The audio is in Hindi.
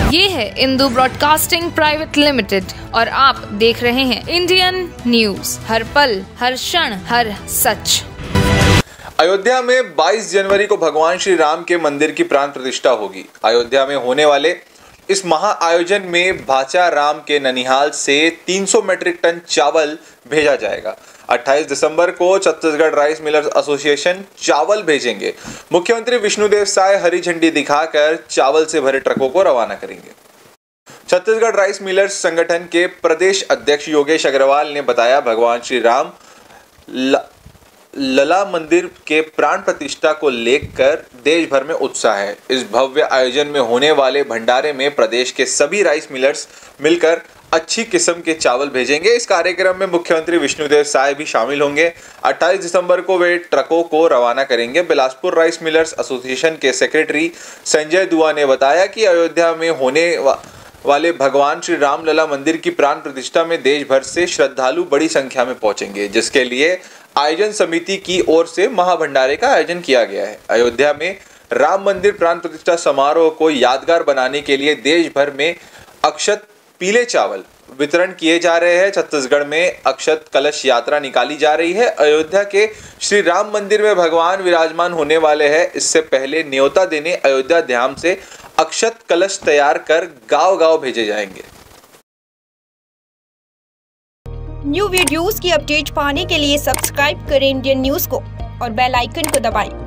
ये है इंदू ब्रॉडकास्टिंग प्राइवेट लिमिटेड और आप देख रहे हैं इंडियन न्यूज, हर पल, हर क्षण, हर सच। अयोध्या में 22 जनवरी को भगवान श्री राम के मंदिर की प्राण प्रतिष्ठा होगी। अयोध्या में होने वाले इस महा आयोजन में भाचा राम के ननिहाल से 300 मीट्रिक टन चावल भेजा जाएगा। 28 दिसंबर को छत्तीसगढ़ राइस मिलर्स एसोसिएशन चावल भेजेंगे। मुख्यमंत्री विष्णुदेव साय हरी झंडी दिखाकर चावल से भरे ट्रकों को रवाना करेंगे। छत्तीसगढ़ राइस मिलर्स संगठन के प्रदेश अध्यक्ष योगेश अग्रवाल ने बताया, भगवान श्री राम लला मंदिर के प्राण प्रतिष्ठा को लेकर देश भर में उत्साह है। इस भव्य आयोजन में होने वाले भंडारे में प्रदेश के सभी राइस मिलर्स मिलकर अच्छी किस्म के चावल भेजेंगे। इस कार्यक्रम में मुख्यमंत्री विष्णुदेव साय भी शामिल होंगे। 28 दिसंबर को वे ट्रकों को रवाना करेंगे। बिलासपुर राइस मिलर्स एसोसिएशन के सेक्रेटरी संजय दुआ ने बताया कि अयोध्या में होने वाले भगवान श्री राम लला मंदिर की प्राण प्रतिष्ठा में देश भर से श्रद्धालु बड़ी संख्या में पहुंचेंगे, जिसके लिए आयोजन समिति की ओर से महाभंडारे का आयोजन किया गया है। अयोध्या में राम मंदिर प्राण प्रतिष्ठा समारोह को यादगार बनाने के लिए देश भर में अक्षत पीले चावल वितरण किए जा रहे हैं। छत्तीसगढ़ में अक्षत कलश यात्रा निकाली जा रही है। अयोध्या के श्री राम मंदिर में भगवान विराजमान होने वाले हैं। इससे पहले न्योता देने अयोध्या धाम से अक्षत कलश तैयार कर गांव-गांव भेजे जाएंगे। न्यू वीडियोस की अपडेट पाने के लिए सब्सक्राइब करें इंडियन न्यूज को और बेल आइकन को दबाएं।